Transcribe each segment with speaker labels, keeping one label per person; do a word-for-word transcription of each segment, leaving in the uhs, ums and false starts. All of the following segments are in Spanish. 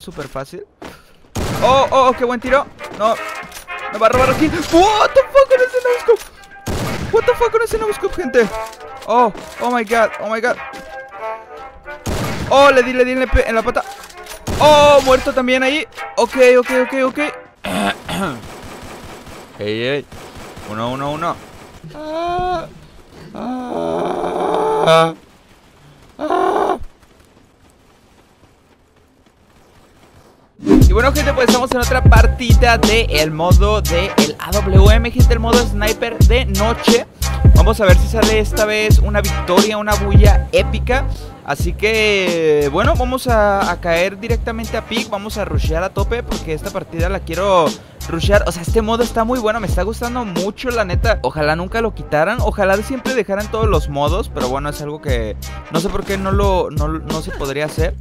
Speaker 1: súper fácil. Oh, oh, oh, qué buen tiro. No, me va a robar aquí. What the fuck con ese no-scope. What the fuck con ese no-scope, gente. Oh, oh my god, oh my god. Oh, le di, le di en la, en la pata. Oh, muerto también ahí. Ok, ok, ok, ok. Ey, ey. Uno, uno, uno. Ah, ah, ah. Y bueno, gente, pues estamos en otra partida del modo de el A W M, gente, el modo sniper de noche. Vamos a ver si sale esta vez una victoria, una bulla épica. Así que, bueno, vamos a, a caer directamente a pick. Vamos a rushear a tope porque esta partida la quiero rushear. O sea, este modo está muy bueno, me está gustando mucho, la neta. Ojalá nunca lo quitaran, ojalá siempre dejaran todos los modos. Pero bueno, es algo que no sé por qué no, lo, no, no se podría hacer.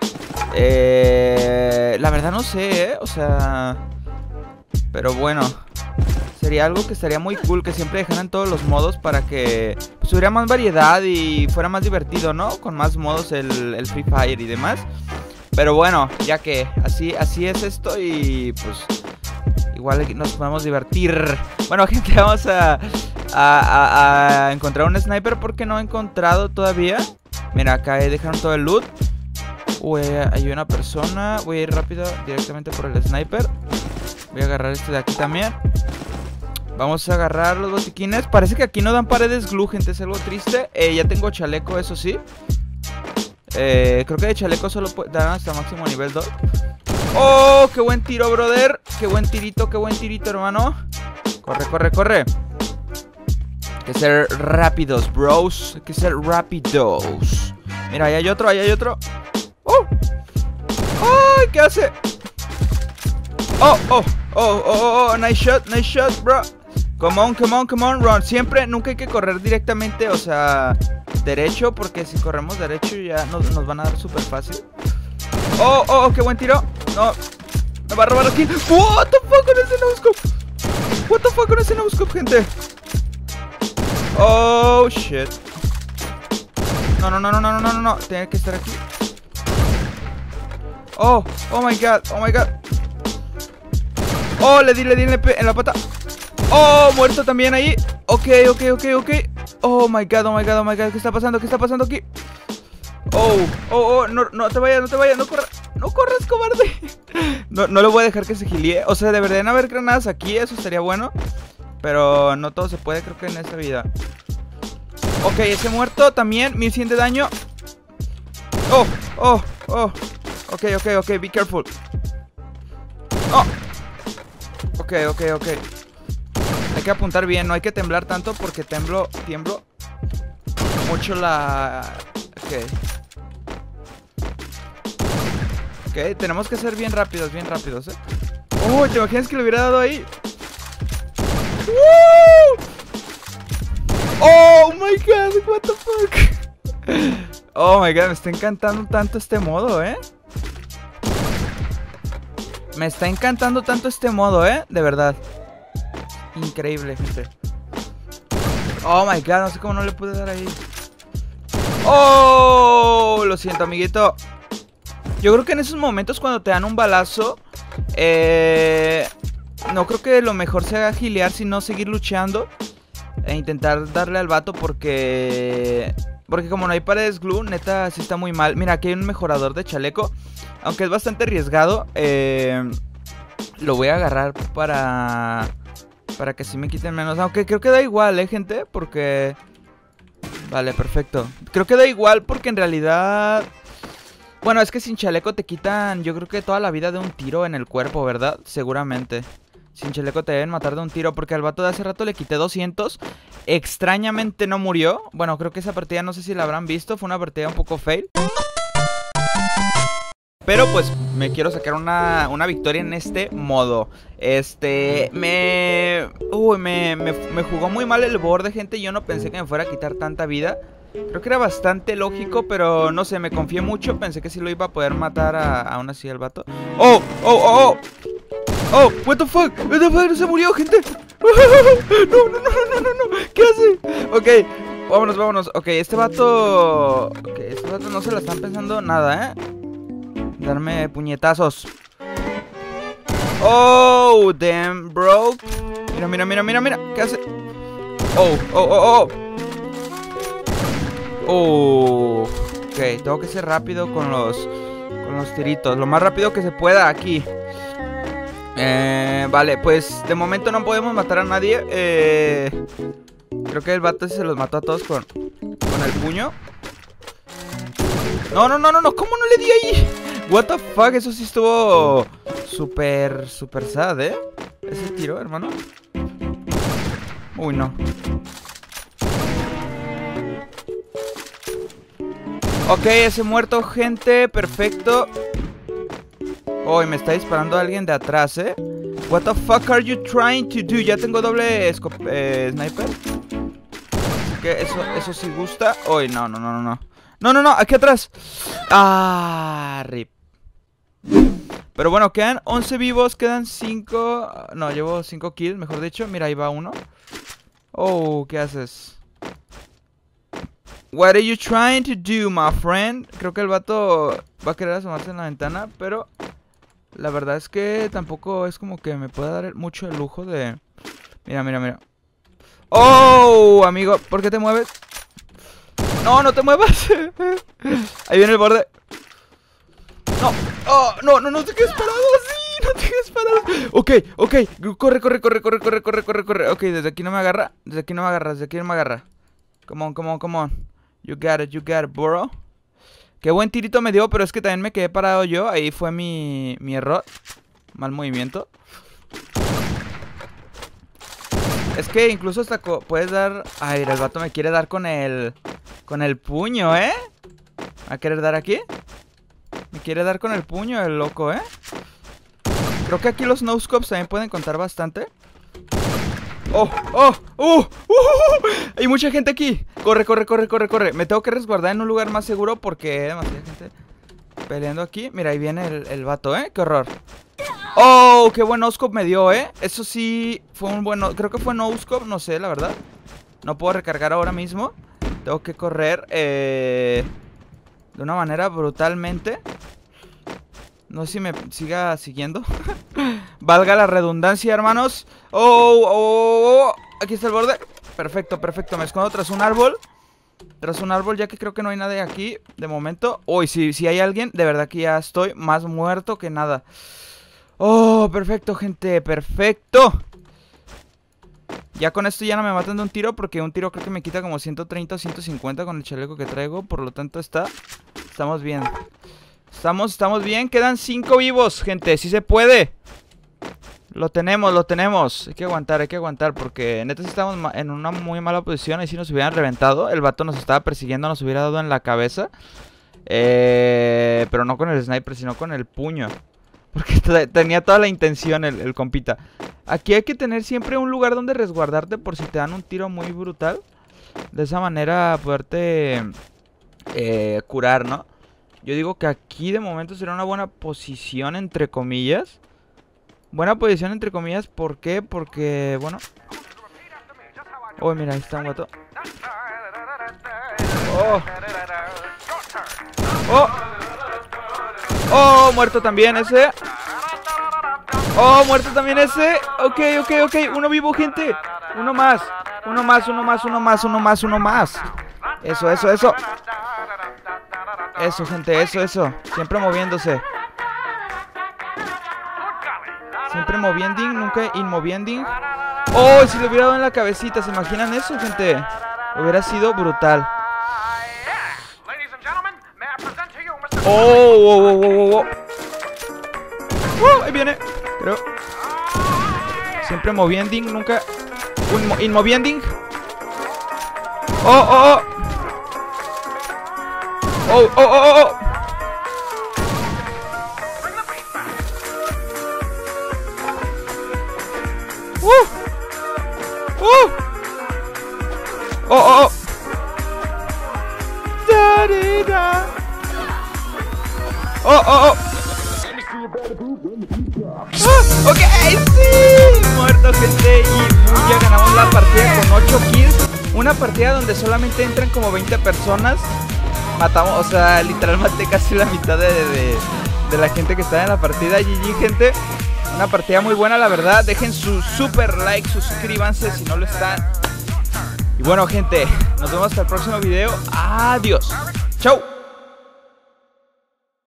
Speaker 1: Eh, la verdad no sé, ¿eh? O sea... Pero bueno, sería algo que estaría muy cool, que siempre dejaran todos los modos para que pues, hubiera más variedad y fuera más divertido, ¿no? Con más modos el, el Free Fire y demás. Pero bueno, ya que así, así es esto y pues igual nos podemos divertir. Bueno, gente, vamos a, a, a, a encontrar un sniper porque no he encontrado todavía. Mira, acá dejaron todo el loot. Uy, hay una persona. Voy a ir rápido directamente por el sniper. Voy a agarrar este de aquí también. Vamos a agarrar los botiquines. Parece que aquí no dan paredes glue, gente, es algo triste. eh, Ya tengo chaleco, eso sí. eh, Creo que de chaleco solo dan hasta máximo nivel dos. Oh, qué buen tiro, brother. Qué buen tirito, qué buen tirito, hermano. Corre, corre, corre. Hay que ser rápidos, bros. Hay que ser rápidos. Mira, ahí hay otro, ahí hay otro. ¡Oh! ¡Ay! ¿Qué hace? ¡Oh! ¡Oh! ¡Oh! ¡Oh! ¡Oh! Nice shot, nice shot, bro. Come on, come on, come on, run. Siempre, nunca hay que correr directamente, o sea, derecho, porque si corremos derecho ya nos, nos van a dar súper fácil. ¡Oh! ¡Oh! ¡Oh! ¡Qué buen tiro! No, me va a robar aquí. ¡What the fuck con ese no-scope! ¡What the fuck con ese no-scope, gente! ¡Oh, shit! No, no, no, no, no, no, no, no. Tiene que estar aquí. Oh, oh my god, oh my god. Oh, le di, le di en la, en la pata. Oh, muerto también ahí. Ok, ok, ok, ok. Oh my god, oh my god, oh my god. ¿Qué está pasando? ¿Qué está pasando aquí? Oh, oh, oh, no, no te vayas, no te vayas, no corras. No corras, cobarde. No, no le voy a dejar que se gilie. O sea, deberían haber granadas aquí, eso estaría bueno. Pero no todo se puede, creo que en esta vida. Ok, ese muerto también, mil cien de daño. Oh, oh, oh. Ok, ok, ok, be careful. Oh. Ok, ok, ok. Hay que apuntar bien, no hay que temblar tanto porque temblo, tiemblo mucho la... Ok. Ok, tenemos que ser bien rápidos, bien rápidos, ¿eh? Oh, ¿te imaginas que le hubiera dado ahí? ¡Woo! Oh my god, what the fuck. Oh my god, me está encantando tanto este modo, ¿eh? Me está encantando tanto este modo, ¿eh? De verdad. Increíble, gente. Oh my god, no sé cómo no le pude dar ahí. Oh, lo siento, amiguito. Yo creo que en esos momentos cuando te dan un balazo, eh, no creo que lo mejor sea gilear, sino seguir luchando e intentar darle al vato porque... Porque como no hay paredes glue, neta, sí está muy mal. Mira, aquí hay un mejorador de chaleco. Aunque es bastante arriesgado, eh, lo voy a agarrar para... Para que sí me quiten menos. Aunque creo que da igual, eh, gente. Porque... Vale, perfecto. Creo que da igual porque en realidad... Bueno, es que sin chaleco te quitan, yo creo que toda la vida de un tiro en el cuerpo, ¿verdad? Seguramente. Sin chaleco te deben matar de un tiro. Porque al vato de hace rato le quité doscientos. Extrañamente no murió. Bueno, creo que esa partida no sé si la habrán visto. Fue una partida un poco fail. Pero pues me quiero sacar una, una victoria en este modo. Este... Me... Uy, me, me, me jugó muy mal el borde, gente. Yo no pensé que me fuera a quitar tanta vida. Creo que era bastante lógico, pero no sé, me confié mucho. Pensé que sí lo iba a poder matar a, aún así al vato. ¡Oh! ¡Oh! ¡Oh! ¡Oh! ¡Oh! ¡What the fuck! ¡What the fuck! ¡Se murió, gente! ¡No, no, no, no, no, no! ¿Qué hace? Ok, vámonos, vámonos. Ok, este vato... Ok, este vato no se la están pensando nada, ¿eh? darme puñetazos. Oh, damn, bro. Mira, mira, mira, mira, mira. ¿Qué hace? Oh, oh, oh, oh. Oh. Ok, tengo que ser rápido con los Con los tiritos, lo más rápido que se pueda aquí. Eh, vale, pues de momento no podemos matar a nadie. eh, Creo que el vato se los mató a todos con, con el puño. No, no, no, no, no, ¿cómo no le di ahí? What the fuck, eso sí estuvo Súper, súper sad, ¿eh? Ese tiro, hermano. Uy, no. Ok, ese muerto, gente, perfecto. Oh, y me está disparando alguien de atrás, ¿eh? What the fuck are you trying to do? Ya tengo doble eh, sniper. Así que eso, eso sí gusta. Uy, no, no, no, no, no. No, no, no, aquí atrás. Ah, rip. Pero bueno, quedan once vivos, quedan cinco. No, llevo cinco kills, mejor dicho. Mira, ahí va uno. Oh, ¿qué haces? What are you trying to do, my friend? Creo que el vato va a querer asomarse en la ventana, pero la verdad es que tampoco es como que me pueda dar mucho el lujo de... Mira, mira, mira. Oh, amigo, ¿por qué te mueves? No, no te muevas. Ahí viene el borde. No, oh, no, no, no te quedes parado así, no te quedes parado. Ok, ok, corre, corre, corre, corre, corre, corre, corre, corre. Ok, desde aquí no me agarra, desde aquí no me agarra, desde aquí no me agarra. Come on, come on, come on. You got it, you got it, bro. Qué buen tirito me dio, pero es que también me quedé parado yo. Ahí fue mi, mi error. Mal movimiento. Es que incluso hasta puedes dar... Ay, el vato me quiere dar con el... Con el puño, ¿eh? ¿Va a querer dar aquí? Me quiere dar con el puño el loco, ¿eh? Creo que aquí los no-scopes también pueden contar bastante. ¡Oh! ¡Oh! ¡Uh! ¡Uh! Hay mucha gente aquí. Corre, corre, corre, corre, corre. Me tengo que resguardar en un lugar más seguro porque hay demasiada gente peleando aquí. Mira, ahí viene el, el vato, ¿eh? ¡Qué horror! ¡Oh! ¡Qué buen no-scope me dio, eh! Eso sí fue un buen... No... Creo que fue no-scope, no sé, la verdad. No puedo recargar ahora mismo. Tengo que correr eh... de una manera brutalmente. No sé si me siga siguiendo. Valga la redundancia, hermanos. Oh, oh, oh, oh. Aquí está el borde. Perfecto, perfecto. Me escondo tras un árbol. Tras un árbol, ya que creo que no hay nadie aquí de momento. Uy, si, si hay alguien, de verdad que ya estoy más muerto que nada. Oh, perfecto, gente, perfecto. Ya con esto ya no me matan de un tiro, porque un tiro creo que me quita como ciento treinta o ciento cincuenta con el chaleco que traigo. Por lo tanto está... Estamos bien. Estamos, estamos bien. Quedan cinco vivos, gente. Sí se puede. Lo tenemos, lo tenemos. Hay que aguantar, hay que aguantar. Porque neta estamos en una muy mala posición. Ahí si nos hubieran reventado. El vato nos estaba persiguiendo, nos hubiera dado en la cabeza. Eh, pero no con el sniper, sino con el puño. Porque tenía toda la intención el, el compita. Aquí hay que tener siempre un lugar donde resguardarte por si te dan un tiro muy brutal. De esa manera poderte eh, curar, ¿no? Yo digo que aquí de momento será una buena posición, entre comillas. Buena posición, entre comillas, ¿por qué? Porque, bueno... Oh, mira, ahí está un gato. Oh. Oh. Oh, muerto también ese. Oh, muerto también ese. Ok, ok, ok, uno vivo, gente. Uno más, uno más, uno más, uno más, uno más, uno más. Eso, eso, eso. Eso, gente, eso, eso. Siempre moviéndose. Siempre moviendo, nunca inmoviendo. Oh, si le hubiera dado en la cabecita. ¿Se imaginan eso, gente? Hubiera sido brutal. Oh, oh, oh, oh, oh. Oh, ahí viene. Creo. Siempre moviendo, nunca inmoviendo. Oh, oh, oh. Oh, oh, oh, oh. Uh. Uh. Oh, oh, oh. Da, da, da. Oh, oh, oh. Ah, ok, sí. Muerto, gente. Y ya ganamos la partida con ocho kills. Una partida donde solamente entran como veinte personas. Matamos, o sea, literal maté casi la mitad de, de, de la gente que está en la partida. G G, gente. Una partida muy buena, la verdad. Dejen su super like, suscríbanse si no lo están. Y bueno, gente, nos vemos hasta el próximo video. Adiós. Chau.